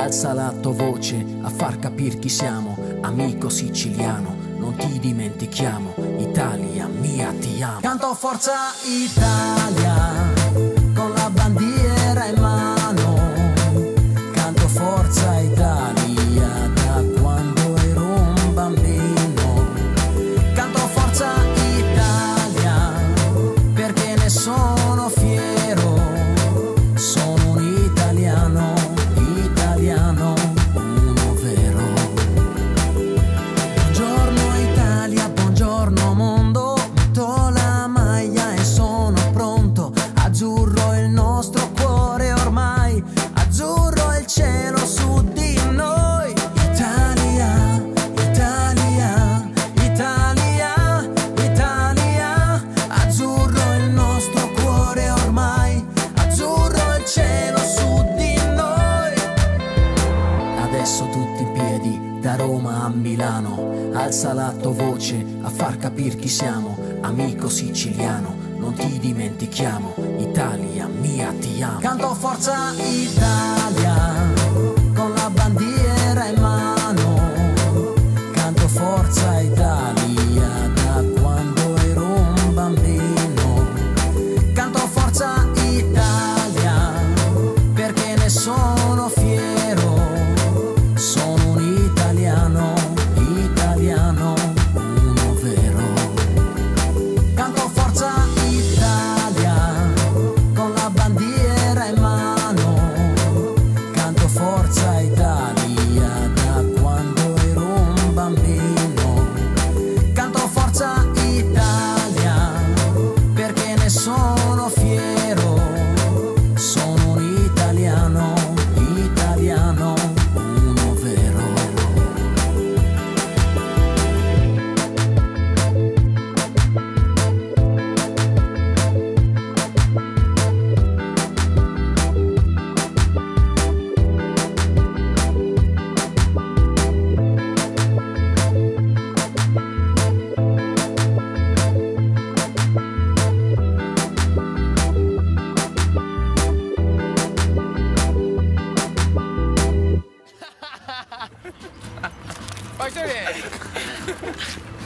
Alza la tua voce a far capir chi siamo, amico siciliano, non ti dimentichiamo, Italia mia ti amo. Canto Forza Italia con la bandiera in mano, canto Forza Italia da quando ero un bambino, canto Forza Italia perché ne sono fiero, sono un italiano, italiano, uno vero. Buongiorno Italia, buongiorno mondo, metto la maglia e sono pronto, azzurro è il nostro cuore ormai, azzurro è il cielo su di noi. Italia, Italia, Italia, Italia, azzurro è il nostro cuore ormai, azzurro è il cielo su di noi. Adesso tutti in piedi, da Roma a Milano, alza la tua voce a far capir chi siamo, amico siciliano, non ti dimentichiamo, Italia mia ti amo. Canto Forza Italia con la bandiera in mano, canto Forza Italia da quando ero un bambino, canto Forza Italia perché ne sono fiero, sono un italiano, italiano, uno vero. Canto Forza Italia con la bandiera in mano, canto Forza Italia da quando ero un bambino, canto Forza Italia perché ne sono fiero, sono un italiano, italiano, uno vero. Vai, Tony!